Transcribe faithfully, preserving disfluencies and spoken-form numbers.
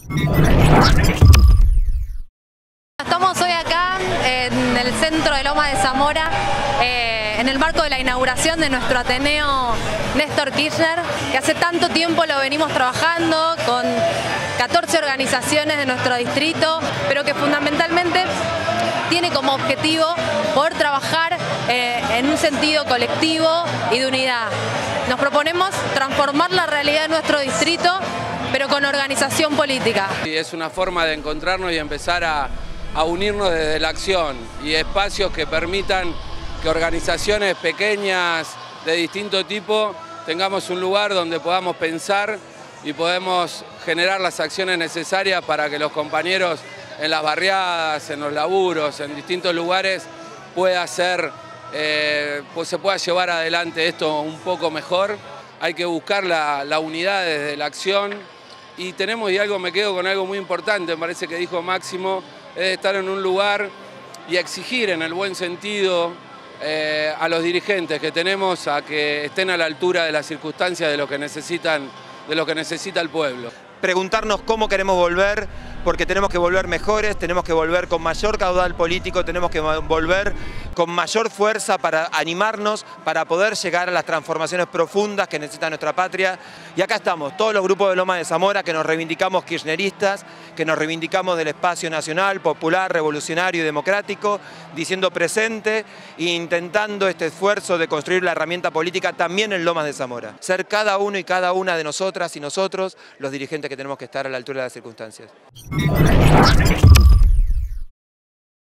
Estamos hoy acá en el centro de Lomas de Zamora, eh, en el marco de la inauguración de nuestro Ateneo Néstor Kirchner, que hace tanto tiempo lo venimos trabajando con catorce organizaciones de nuestro distrito, pero que fundamentalmente tiene como objetivo poder trabajar eh, en un sentido colectivo y de unidad. Nos proponemos transformar la realidad de nuestro distrito, pero con organización política. Y es una forma de encontrarnos y empezar a, a unirnos desde la acción y espacios que permitan que organizaciones pequeñas de distinto tipo tengamos un lugar donde podamos pensar y podemos generar las acciones necesarias para que los compañeros en las barriadas, en los laburos, en distintos lugares pueda ser, eh, pues se pueda llevar adelante esto un poco mejor. Hay que buscar la, la unidad desde la acción y tenemos, y algo me quedo con algo muy importante, me parece que dijo Máximo, es estar en un lugar y exigir en el buen sentido eh, a los dirigentes que tenemos a que estén a la altura de las circunstancias de lo que necesitan, de lo que necesita el pueblo. Preguntarnos cómo queremos volver, porque tenemos que volver mejores, tenemos que volver con mayor caudal político, tenemos que volver con mayor fuerza para animarnos, para poder llegar a las transformaciones profundas que necesita nuestra patria. Y acá estamos, todos los grupos de Lomas de Zamora que nos reivindicamos kirchneristas, que nos reivindicamos del espacio nacional, popular, revolucionario y democrático, diciendo presente e intentando este esfuerzo de construir la herramienta política también en Lomas de Zamora. Ser cada uno y cada una de nosotras y nosotros los dirigentes que tenemos que estar a la altura de las circunstancias.